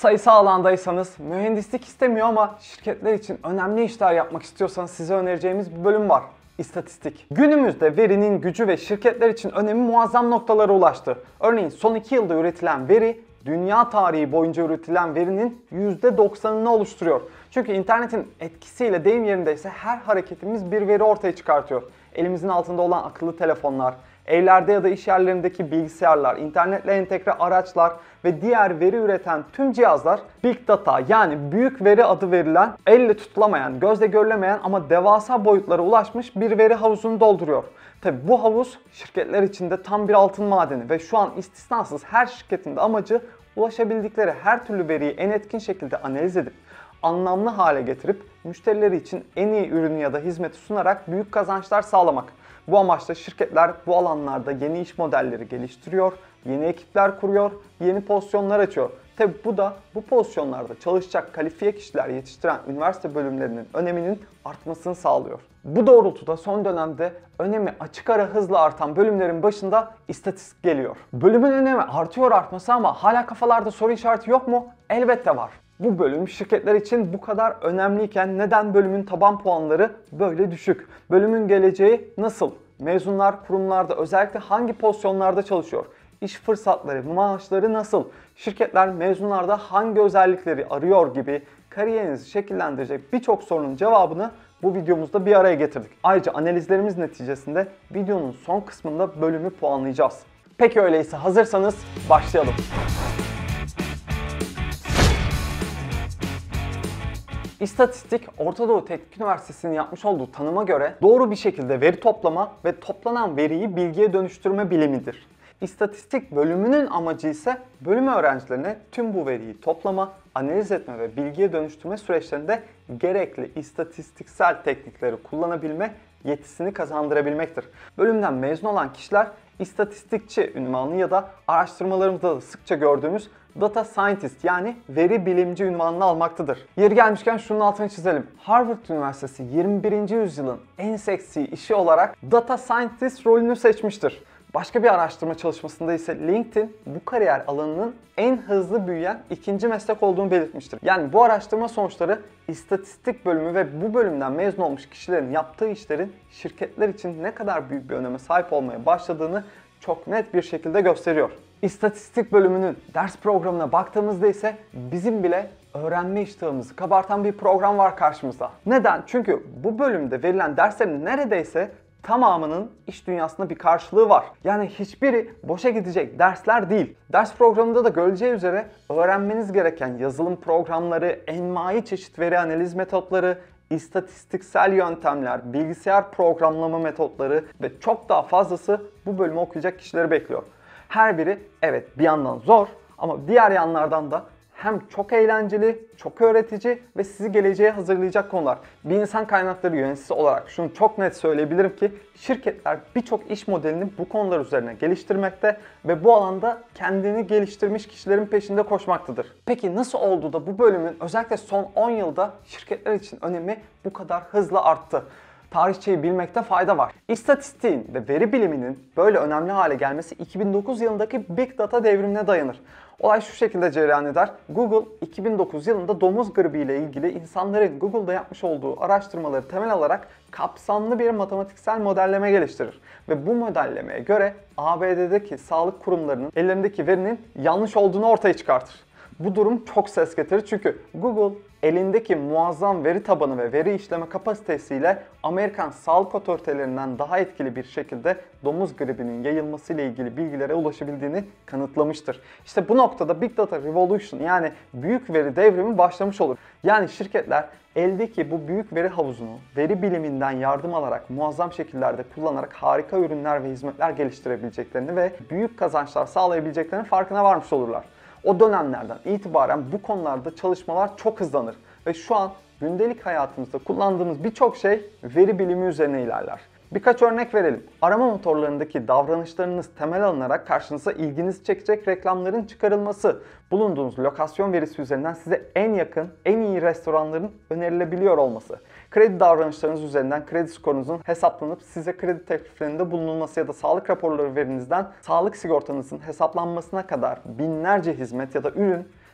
Sayısal alandaysanız, mühendislik istemiyor ama şirketler için önemli işler yapmak istiyorsanız size önereceğimiz bir bölüm var. İstatistik. Günümüzde verinin gücü ve şirketler için önemi muazzam noktalara ulaştı. Örneğin son 2 yılda üretilen veri, dünya tarihi boyunca üretilen verinin %90'ını oluşturuyor. Çünkü internetin etkisiyle deyim yerindeyse her hareketimiz bir veri ortaya çıkartıyor. Elimizin altında olan akıllı telefonlar, evlerde ya da iş yerlerindeki bilgisayarlar, internetle entegre araçlar ve diğer veri üreten tüm cihazlar Big Data yani büyük veri adı verilen, elle tutulamayan, gözle görülemeyen ama devasa boyutlara ulaşmış bir veri havuzunu dolduruyor. Tabi bu havuz şirketler için de tam bir altın madeni ve şu an istisnasız her şirketin de amacı ulaşabildikleri her türlü veriyi en etkin şekilde analiz edip anlamlı hale getirip müşterileri için en iyi ürünü ya da hizmeti sunarak büyük kazançlar sağlamak. Bu amaçla şirketler bu alanlarda yeni iş modelleri geliştiriyor, yeni ekipler kuruyor, yeni pozisyonlar açıyor. Tabi bu da bu pozisyonlarda çalışacak kalifiye kişiler yetiştiren üniversite bölümlerinin öneminin artmasını sağlıyor. Bu doğrultuda son dönemde önemi açık ara hızla artan bölümlerin başında istatistik geliyor. Bölümün önemi artıyor artması ama hala kafalarda soru işareti yok mu? Elbette var. Bu bölüm şirketler için bu kadar önemliyken neden bölümün taban puanları böyle düşük? Bölümün geleceği nasıl? Mezunlar kurumlarda özellikle hangi pozisyonlarda çalışıyor? İş fırsatları, maaşları nasıl? Şirketler mezunlarda hangi özellikleri arıyor gibi kariyerinizi şekillendirecek birçok sorunun cevabını bu videomuzda bir araya getirdik. Ayrıca analizlerimiz neticesinde videonun son kısmında bölümü puanlayacağız. Peki öyleyse hazırsanız başlayalım. İstatistik, Orta Doğu Teknik Üniversitesi'nin yapmış olduğu tanıma göre doğru bir şekilde veri toplama ve toplanan veriyi bilgiye dönüştürme bilimidir. İstatistik bölümünün amacı ise bölüm öğrencilerine tüm bu veriyi toplama, analiz etme ve bilgiye dönüştürme süreçlerinde gerekli istatistiksel teknikleri kullanabilme yetisini kazandırabilmektir. Bölümden mezun olan kişiler istatistikçi ünvanı ya da araştırmalarımızda da sıkça gördüğümüz Data Scientist yani veri bilimci unvanını almaktadır. Yeri gelmişken şunun altını çizelim. Harvard Üniversitesi 21. yüzyılın en seksi işi olarak Data Scientist rolünü seçmiştir. Başka bir araştırma çalışmasında ise LinkedIn bu kariyer alanının en hızlı büyüyen ikinci meslek olduğunu belirtmiştir. Yani bu araştırma sonuçları istatistik bölümü ve bu bölümden mezun olmuş kişilerin yaptığı işlerin şirketler için ne kadar büyük bir öneme sahip olmaya başladığını çok net bir şekilde gösteriyor. İstatistik bölümünün ders programına baktığımızda ise bizim bile öğrenme iştahımızı kabartan bir program var karşımızda. Neden? Çünkü bu bölümde verilen derslerin neredeyse tamamının iş dünyasında bir karşılığı var. Yani hiçbiri boşa gidecek dersler değil. Ders programında da görüleceği üzere öğrenmeniz gereken yazılım programları, envai çeşit veri analiz metotları, istatistiksel yöntemler, bilgisayar programlama metotları ve çok daha fazlası bu bölümü okuyacak kişileri bekliyor. Her biri evet bir yandan zor ama diğer yanlardan da hem çok eğlenceli, çok öğretici ve sizi geleceğe hazırlayacak konular. Bir insan kaynakları yöneticisi olarak şunu çok net söyleyebilirim ki şirketler birçok iş modelini bu konular üzerine geliştirmekte ve bu alanda kendini geliştirmiş kişilerin peşinde koşmaktadır. Peki nasıl oldu da bu bölümün özellikle son 10 yılda şirketler için önemi bu kadar hızla arttı? Tarihçeyi bilmekte fayda var. İstatistiğin ve veri biliminin böyle önemli hale gelmesi 2009 yılındaki Big Data devrimine dayanır. Olay şu şekilde cereyan eder. Google 2009 yılında domuz gribi ile ilgili insanların Google'da yapmış olduğu araştırmaları temel alarak kapsamlı bir matematiksel modelleme geliştirir. Ve bu modellemeye göre ABD'deki sağlık kurumlarının ellerindeki verinin yanlış olduğunu ortaya çıkartır. Bu durum çok ses getirir çünkü Google elindeki muazzam veri tabanı ve veri işleme kapasitesiyle Amerikan sağlık otoritelerinden daha etkili bir şekilde domuz gribinin yayılması ile ilgili bilgilere ulaşabildiğini kanıtlamıştır. İşte bu noktada Big Data Revolution yani büyük veri devrimi başlamış olur. Yani şirketler eldeki bu büyük veri havuzunu veri biliminden yardım alarak muazzam şekillerde kullanarak harika ürünler ve hizmetler geliştirebileceklerini ve büyük kazançlar sağlayabileceklerinin farkına varmış olurlar. O dönemlerden itibaren bu konularda çalışmalar çok hızlanır ve şu an gündelik hayatımızda kullandığımız birçok şey veri bilimi üzerine ilerler. Birkaç örnek verelim. Arama motorlarındaki davranışlarınız temel alınarak karşınıza ilginizi çekecek reklamların çıkarılması, bulunduğunuz lokasyon verisi üzerinden size en yakın, en iyi restoranların önerilebiliyor olması, kredi davranışlarınız üzerinden kredi skorunuzun hesaplanıp size kredi tekliflerinde bulunulması ya da sağlık raporları verinizden sağlık sigortanızın hesaplanmasına kadar binlerce hizmet ya da ürün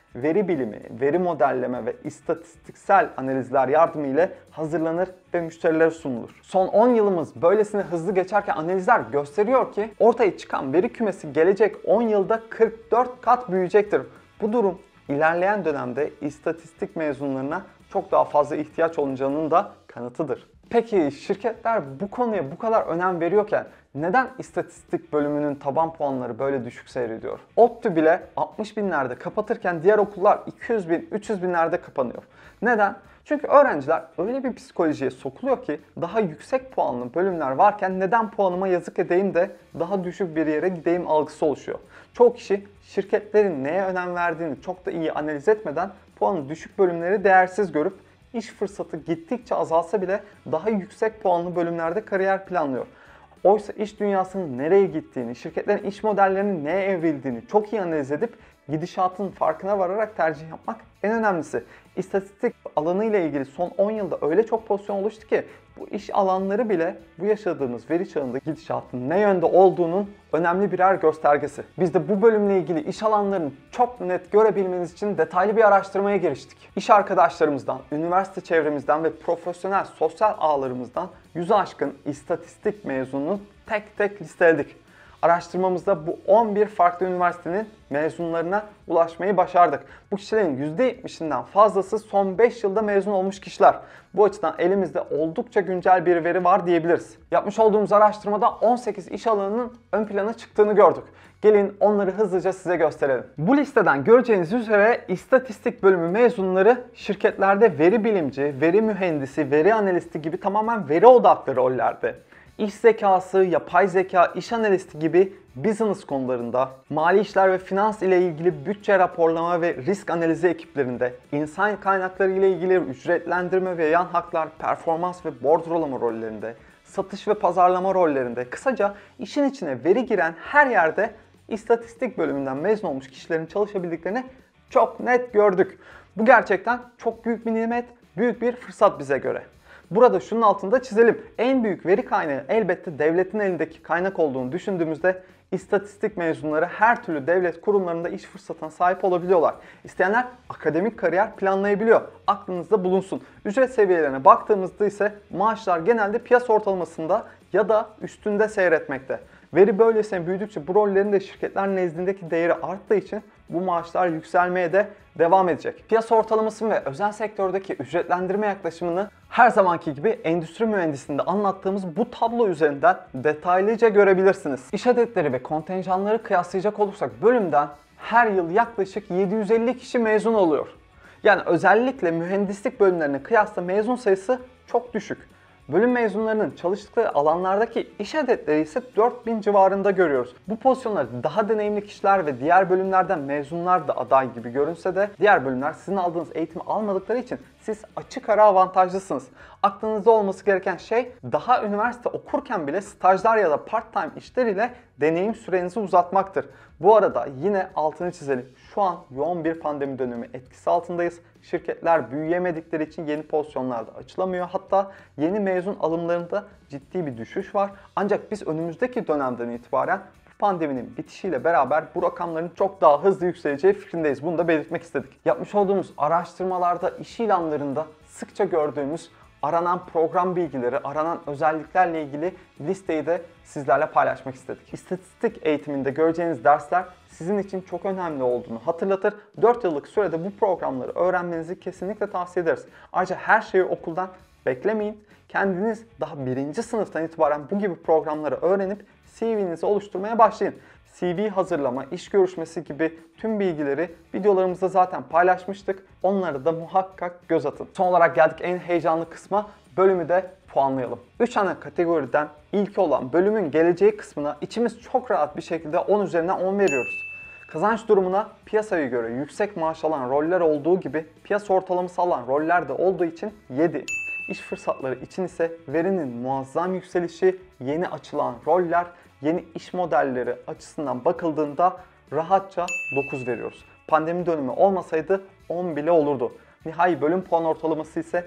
veri bilimi, veri modelleme ve istatistiksel analizler yardımıyla hazırlanır ve müşterilere sunulur. Son 10 yılımız böylesine hızlı geçerken analizler gösteriyor ki ortaya çıkan veri kümesi gelecek 10 yılda 44 kat büyüyecektir. Bu durum ilerleyen dönemde istatistik mezunlarına çok daha fazla ihtiyaç olacağının da kanıtıdır. Peki şirketler bu konuya bu kadar önem veriyorken neden istatistik bölümünün taban puanları böyle düşük seyrediyor? ODTÜ bile 60 binlerde kapatırken diğer okullar 200 bin, 300 binlerde kapanıyor. Neden? Çünkü öğrenciler öyle bir psikolojiye sokuluyor ki daha yüksek puanlı bölümler varken neden puanıma yazık edeyim de daha düşük bir yere gideyim algısı oluşuyor. Çoğu kişi şirketlerin neye önem verdiğini çok da iyi analiz etmeden puanı düşük bölümleri değersiz görüp iş fırsatı gittikçe azalsa bile daha yüksek puanlı bölümlerde kariyer planlıyor. Oysa iş dünyasının nereye gittiğini, şirketlerin iş modellerinin neye evrildiğini çok iyi analiz edip gidişatın farkına vararak tercih yapmak en önemlisi. İstatistik alanı ile ilgili son 10 yılda öyle çok pozisyon oluştu ki bu iş alanları bile bu yaşadığımız veri çağında gidişatın ne yönde olduğunun önemli birer göstergesi. Biz de bu bölümle ilgili iş alanlarını çok net görebilmeniz için detaylı bir araştırmaya giriştik. İş arkadaşlarımızdan, üniversite çevremizden ve profesyonel sosyal ağlarımızdan 100'ü aşkın istatistik mezununu tek tek listeledik. Araştırmamızda bu 11 farklı üniversitenin mezunlarına ulaşmayı başardık. Bu kişilerin %70'inden fazlası son 5 yılda mezun olmuş kişiler. Bu açıdan elimizde oldukça güncel bir veri var diyebiliriz. Yapmış olduğumuz araştırmada 18 iş alanının ön plana çıktığını gördük. Gelin onları hızlıca size gösterelim. Bu listeden göreceğiniz üzere istatistik bölümü mezunları şirketlerde veri bilimci, veri mühendisi, veri analisti gibi tamamen veri odaklı rollerde. İş zekası, yapay zeka, iş analisti gibi business konularında, mali işler ve finans ile ilgili bütçe raporlama ve risk analizi ekiplerinde, insan kaynakları ile ilgili ücretlendirme ve yan haklar, performans ve bordrolama rollerinde, satış ve pazarlama rollerinde, kısaca işin içine veri giren her yerde istatistik bölümünden mezun olmuş kişilerin çalışabildiklerini çok net gördük. Bu gerçekten çok büyük bir nimet, büyük bir fırsat bize göre. Burada şunun altında çizelim. En büyük veri kaynağı elbette devletin elindeki kaynak olduğunu düşündüğümüzde istatistik mezunları her türlü devlet kurumlarında iş fırsatına sahip olabiliyorlar. İsteyenler akademik kariyer planlayabiliyor. Aklınızda bulunsun. Ücret seviyelerine baktığımızda ise maaşlar genelde piyasa ortalamasında ya da üstünde seyretmekte. Veri böylesine büyüdükçe bu rollerin de şirketler nezdindeki değeri arttığı için bu maaşlar yükselmeye de devam edecek. Piyasa ortalamasını ve özel sektördeki ücretlendirme yaklaşımını her zamanki gibi endüstri mühendisliğinde anlattığımız bu tablo üzerinden detaylıca görebilirsiniz. İş adetleri ve kontenjanları kıyaslayacak olursak bölümden her yıl yaklaşık 750 kişi mezun oluyor. Yani özellikle mühendislik bölümlerine kıyasla mezun sayısı çok düşük. Bölüm mezunlarının çalıştıkları alanlardaki iş adetleri ise 4000 civarında görüyoruz. Bu pozisyonları daha deneyimli kişiler ve diğer bölümlerden mezunlar da aday gibi görünse de diğer bölümler sizin aldığınız eğitimi almadıkları için siz açık ara avantajlısınız. Aklınızda olması gereken şey daha üniversite okurken bile stajlar ya da part-time işler ile deneyim sürenizi uzatmaktır. Bu arada yine altını çizelim. Şu an yoğun bir pandemi dönemi etkisi altındayız. Şirketler büyüyemedikleri için yeni pozisyonlarda açılamıyor. Hatta yeni mezun alımlarında ciddi bir düşüş var. Ancak biz önümüzdeki dönemden itibaren pandeminin bitişiyle beraber bu rakamların çok daha hızlı yükseleceği fikrindeyiz. Bunu da belirtmek istedik. Yapmış olduğumuz araştırmalarda, iş ilanlarında sıkça gördüğümüz aranan program bilgileri, aranan özelliklerle ilgili listeyi de sizlerle paylaşmak istedik. İstatistik eğitiminde göreceğiniz dersler sizin için çok önemli olduğunu hatırlatır. 4 yıllık sürede bu programları öğrenmenizi kesinlikle tavsiye ederiz. Ayrıca her şeyi okuldan beklemeyin. Kendiniz daha 1. sınıftan itibaren bu gibi programları öğrenip CV'nizi oluşturmaya başlayın. CV hazırlama, iş görüşmesi gibi tüm bilgileri videolarımızda zaten paylaşmıştık. Onları da muhakkak göz atın. Son olarak geldik en heyecanlı kısma. Bölümü de puanlayalım. 3 ana kategoriden ilki olan bölümün geleceği kısmına içimiz çok rahat bir şekilde 10 üzerinden 10 veriyoruz. Kazanç durumuna piyasaya göre yüksek maaş alan roller olduğu gibi piyasa ortalaması alan roller de olduğu için 7. İş fırsatları için ise verinin muazzam yükselişi, yeni açılan roller, yeni iş modelleri açısından bakıldığında rahatça 9 veriyoruz. Pandemi dönemi olmasaydı 10 bile olurdu. Nihai bölüm puan ortalaması ise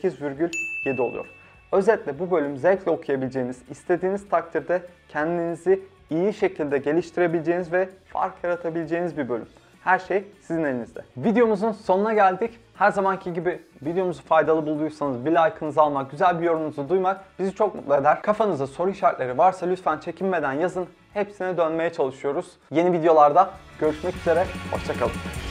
8,7 oluyor. Özetle bu bölüm zevkle okuyabileceğiniz, istediğiniz takdirde kendinizi iyi şekilde geliştirebileceğiniz ve fark yaratabileceğiniz bir bölüm. Her şey sizin elinizde. Videomuzun sonuna geldik. Her zamanki gibi videomuzu faydalı bulduysanız bir like'ınızı almak, güzel bir yorumunuzu duymak bizi çok mutlu eder. Kafanızda soru işaretleri varsa lütfen çekinmeden yazın. Hepsine dönmeye çalışıyoruz. Yeni videolarda görüşmek üzere. Hoşça kalın.